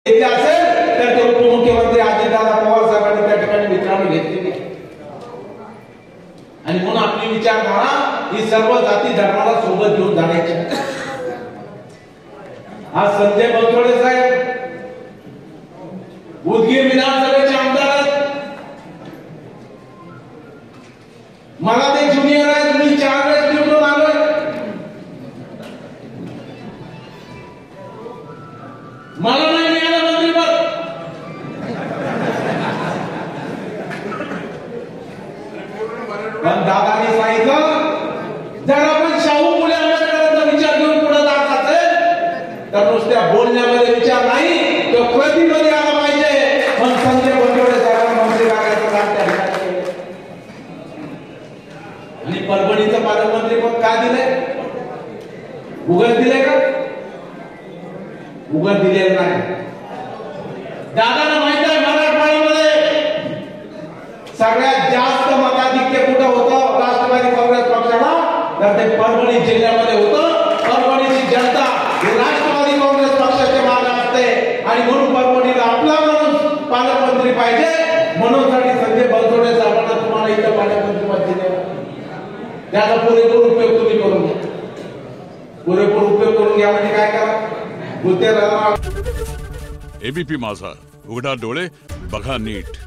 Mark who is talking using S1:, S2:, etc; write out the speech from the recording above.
S1: असेल तर ते उपमुख्यमंत्री अजितदादा पवार साहेबांनी त्या ठिकाणी मित्रांनो घेतलेली आणि म्हणून आपली विचारधारा ही सर्व जाती धर्माला सोबत घेऊन जाण्याची। आज संजय बनसोडे साहेब उदगीर विधानसभेचे आमदार आहेत, मला ते ज्युनियर आहेत, मी 4 वेळेस निवडून आलोय, मला नाही मिळालं मंत्रिपद। पण दादांनी सांगितलं जर आपण शाहू फुले आंबेडकरांचा विचार घेऊन पुढे जात असेल तर नुसत्या बोलण्यामध्ये विचार नाही, तो कृतीमध्ये आला पाहिजे। पण संजय बनसोडे साहेबांना मंत्री करायचं काम त्या ठिकाणी केलं आणि परभणीचं पालकमंत्रीपद का दिलंय? उघड दिलंय का? उघड दिलेलं नाही। दादांना माहित आहे मराठवाड्यामध्ये सगळ्यात जास्त मताधिक्य कुठं होतं राष्ट्रवादी काँग्रेस पक्षाला, तर ते परभणी जिल्ह्यामध्ये होतं। परभणीची जनता ही राष्ट्रवादी काँग्रेस पक्षाच्या मागे असते आणि म्हणून परभणीला आपला माणूस पालकमंत्री पाहिजे, म्हणून साठी संजय बनसोडे साहेबांना तुम्हाला इथं पालकमंत्रीपद दिले। त्याचा पुरेपूर उपयोग तुम्ही करून घ्या, पुरेपूर उपयोग करून घ्या। म्हणजे काय करा,
S2: एबीपी माझा, उघडा डोळे बघा नीट।